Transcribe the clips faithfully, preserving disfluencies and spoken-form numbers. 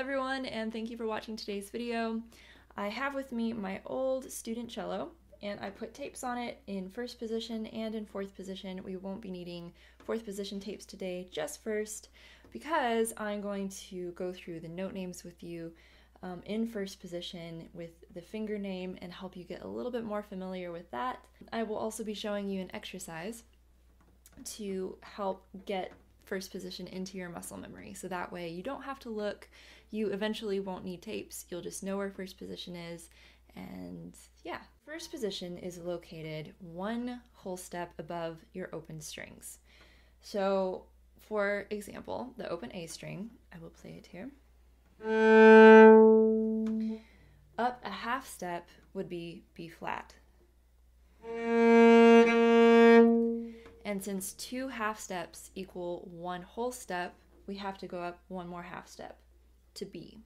everyone, and thank you for watching today's video. I have with me my old student cello, and I put tapes on it in first position and in fourth position. We won't be needing fourth position tapes today, just first, because I'm going to go through the note names with you um, in first position with the finger name and help you get a little bit more familiar with that. I will also be showing you an exercise to help get first position into your muscle memory, so that way you don't have to look. You eventually won't need tapes. You'll just know where first position is, and yeah. First position is located one whole step above your open strings. So for example, the open A string, I will play it here. Up a half step would be B flat. And since two half steps equal one whole step, we have to go up one more half step to B.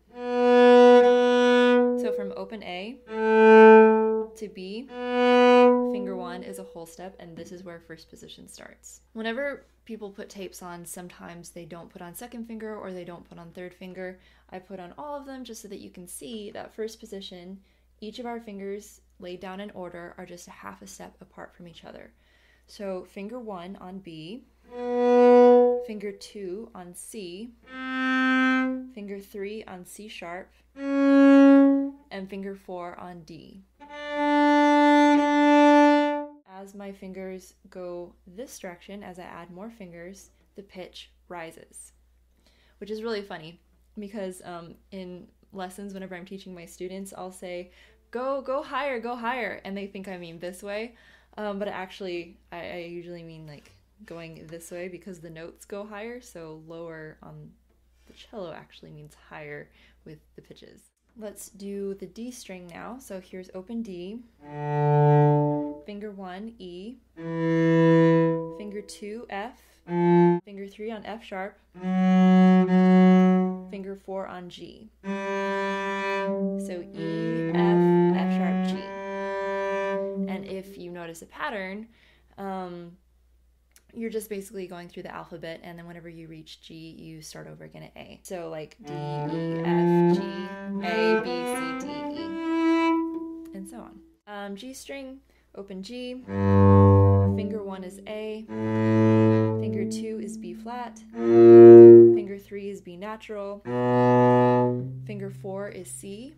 So from open A to B, finger one is a whole step, and this is where first position starts. Whenever people put tapes on, sometimes they don't put on second finger or they don't put on third finger. I put on all of them just so that you can see that first position, each of our fingers laid down in order are just a half a step apart from each other. So finger one on B, finger two on C, finger three on C sharp, and finger four on D. As my fingers go this direction, as I add more fingers, the pitch rises, which is really funny because um, in lessons, whenever I'm teaching my students, I'll say, go, go higher, go higher, and they think I mean this way. Um, but actually, I, I usually mean like going this way because the notes go higher, so lower on the cello actually means higher with the pitches. Let's do the D string now. So here's open D, finger one, E, finger two, F, finger three on F sharp, finger four on G. So E, F, F sharp, G. And if you notice a pattern, um, you're just basically going through the alphabet, and then whenever you reach G, you start over again at A. So like D, E, F, G, A, B, C, D, E, and so on. Um, G string, open G, finger one is A, finger two is B flat, finger three is B natural, finger four is C.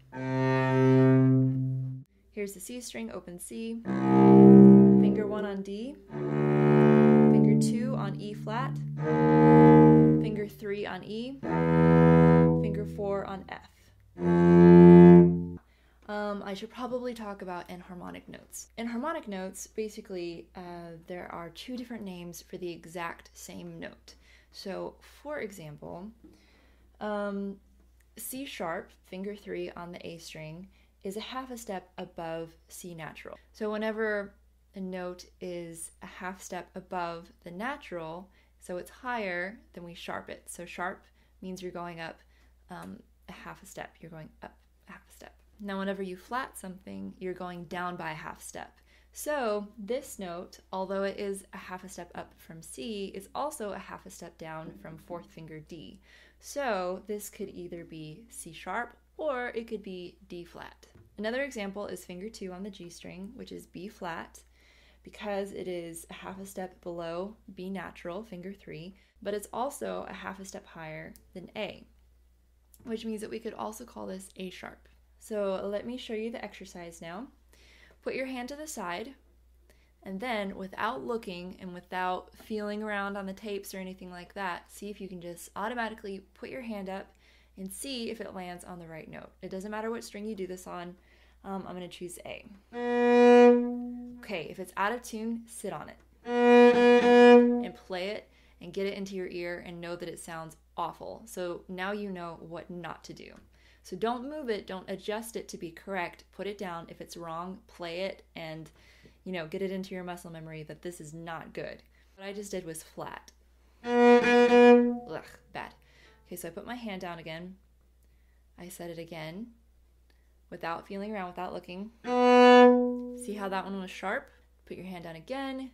Here's the C string, open C, finger one on D, finger two on E flat, finger three on E, finger four on F. Um, I should probably talk about enharmonic notes. Enharmonic notes, basically, uh, there are two different names for the exact same note. So, for example, um, C sharp, finger three on the A string, is a half a step above C natural. So whenever a note is a half step above the natural, so it's higher, then we sharp it. So sharp means you're going up um, a half a step. You're going up a half a step. Now whenever you flat something, you're going down by a half step. So this note, although it is a half a step up from C, is also a half a step down from fourth finger D. So this could either be C sharp or it could be D flat. Another example is finger two on the G string, which is B flat, because it is a half a step below B natural, finger three, but it's also a half a step higher than A, which means that we could also call this A sharp. So let me show you the exercise now. Put your hand to the side, and then without looking and without feeling around on the tapes or anything like that, see if you can just automatically put your hand up and see if it lands on the right note. It doesn't matter what string you do this on. Um, I'm going to choose A. Okay, if it's out of tune, sit on it and play it and get it into your ear and know that it sounds awful. So now you know what not to do. So don't move it, don't adjust it to be correct. Put it down. If it's wrong, play it and, you know, get it into your muscle memory that this is not good. What I just did was flat. Ugh, bad. Okay, so I put my hand down again. I said it again without feeling around, without looking. See how that one was sharp? Put your hand down again.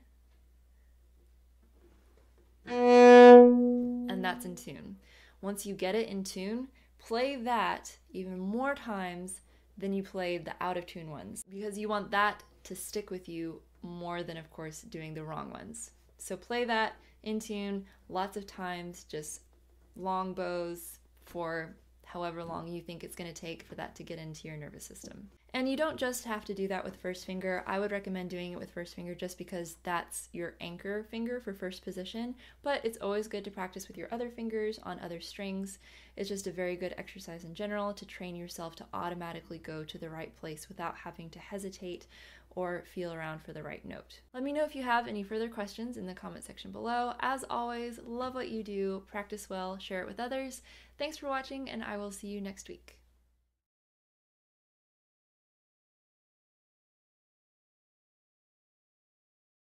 And that's in tune. Once you get it in tune, play that even more times than you played the out of tune ones, because you want that to stick with you more than, of course, doing the wrong ones. So play that in tune lots of times, just long bows for however long you think it's going to take for that to get into your nervous system. And you don't just have to do that with first finger. I would recommend doing it with first finger just because that's your anchor finger for first position, but it's always good to practice with your other fingers on other strings. It's just a very good exercise in general to train yourself to automatically go to the right place without having to hesitate or feel around for the right note. Let me know if you have any further questions in the comment section below. As always, love what you do, practice well, share it with others. Thanks for watching, and I will see you next week.